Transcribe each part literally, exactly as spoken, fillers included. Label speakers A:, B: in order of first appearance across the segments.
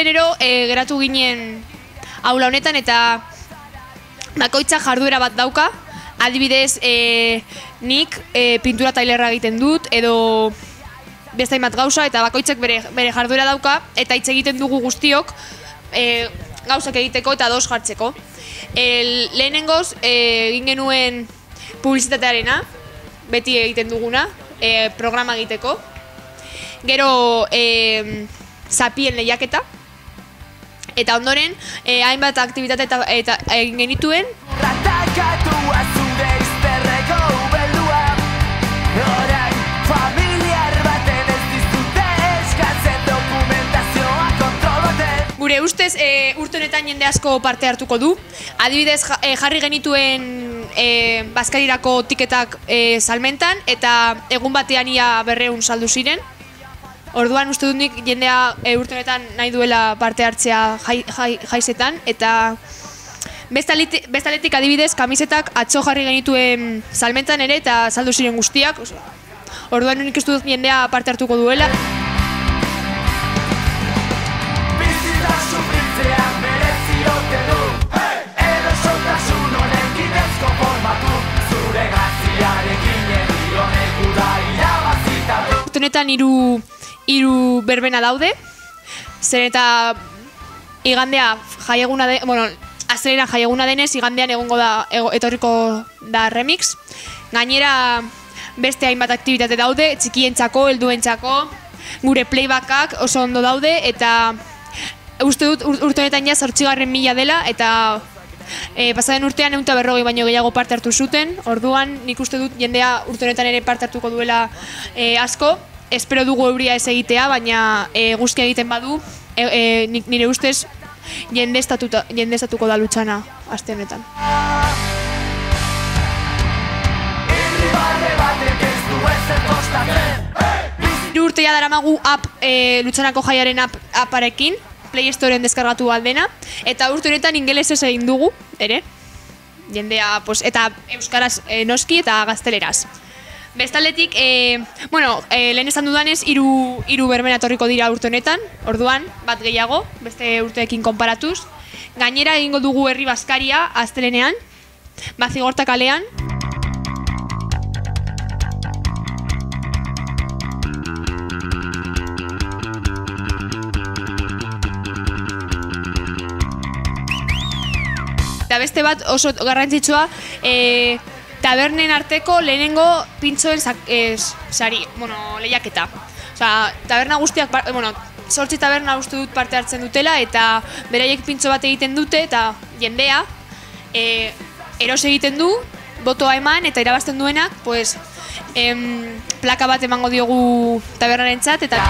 A: Astelenero e, geratu ginen aula honetan eta bakoitza jarduera bat dauka. Adibidez, e, nik e, pintura tailerra egiten dut edo beste hainbat gauza eta bakoitzak bere, bere jarduera dauka eta hitz egiten dugu guztiok e, gauzak egiteko eta ados jartzeko. E, lehenengoz e, egin genuen publizitatearena, beti egiten duguna, e, programa egiteko. Gero e, zapien lehiaketa. Eta ondoren, eh, hainbat aktibitate eta, eta egin genituen. Gure ustez, e, urte honetan jende asko parte hartuko du. Adibidez, e, jarri genituen e, bazkarirako tiketak e, salmentan eta egun batean ia berreun saldu ziren. Orduan uste dut nik jendea e, urte honetan nahi duela parte hartzea jai, jai, jaizetan eta bestaletik, bestaletik adibidez kamisetak atzo jarri genituen salmentan ere eta saldu ziren guztiak. Orduan nik uste dut jendea parte hartuko duela. Urte honetan hiru hiru berbena daude, zer eta igandea jaieguna de, bueno, astelena jaieguna denez, igandean egongo da ego, etorriko da remix. Gainera beste hainbat aktibitate daude, txikientzako, helduentzako, gure playbackak oso ondo daude eta uste dut urte honetan ja zortzigarren mila dela eta e, pasaden urtean ehun eta berrogei baino gehiago parte hartu zuten. Orduan nik uste dut jendea urte honetan ere parte hartuko duela e, asko. Espero dugu euria ez egitea, baina e, guzti egiten badu, e, e, nire ustez jendeztatuko da Lutxana aste honetan. Hiru urtea daramagu app, e, Lutxanako jaiaren app, apparekin, Play Storeen deskargatu aldena, eta urte honetan ingelesez egin dugu, ere, jendea, pues, eta euskaraz e, noski eta gazteleraz. Bestaletik, e, bueno, e, lehen esan dudanez, hiru hiru berbena etorriko dira urte honetan, orduan, bat gehiago, beste urteekin konparatuz. Gainera egingo dugu herri bazkaria astelenean, Bazigorta kalean. Eta beste bat oso garrantzitsua, e, tabernen arteko lehenengo pintxoen sari, bueno, lehiaketa. Osa, taberna guztiak, bueno, sortzi taberna uste dut parte hartzen dutela eta beraiek pintxo bat egiten dute eta jendea e, eros egiten du, botoa eman eta irabazten duenak, pues, em, plaka bat emango diogu tabernarentzat eta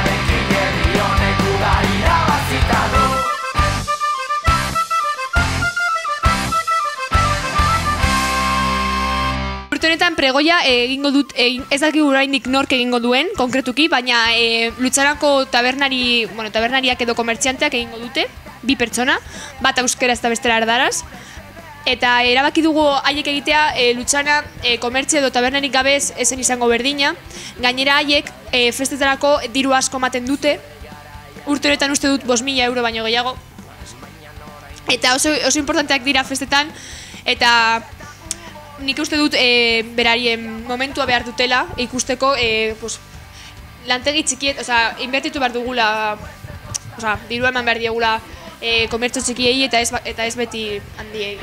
A: honetan pregoia egingo dut, egin, ez dakigu oraindik nork egingo duen, konkretuki, baina e, Lutxanako tabernari, bueno, tabernariak edo komertzianteak egingo dute, bi pertsona, bat euskera eta bestera erdaraz, eta erabaki dugu haiek egitea e, Lutxana e, komertzia edo tabernarik gabez ezen izango berdina, gainera haiek e, festetarako diru asko ematen dute, urte honetan uste dut bost mila euro baino gehiago, eta oso, oso importanteak dira festetan, eta nik uste dut e, berarien momentua behar dutela ikusteko e, pues, lantegi txikiet, oza, inbertitu behar dugula, oza, diru eman behar diegula e, komertzo txikiei eta ez, eta ez beti handiei.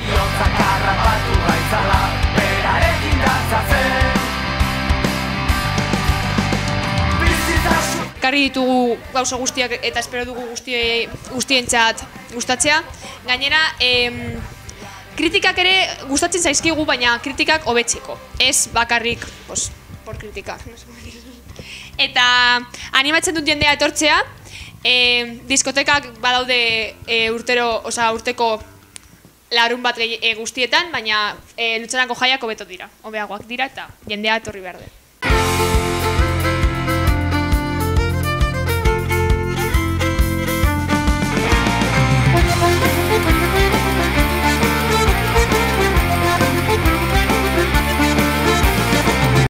A: Karri ditugu gauza guztiak eta espero dugu guztie, guztientzat gustatzea. Gainera, em, kritikak ere gustatzen zaizkigu, baina kritikak hobetzeko. Ez bakarrik, pues, por kritika. Eta animatzen dut jendea etortzea, e, diskotekak badaude e, urtero, oza, urteko larun bat e, guztietan, baina e, Lutxanako jaiak hobeto dira, hobeagoak dira eta jendea etorri behar dut.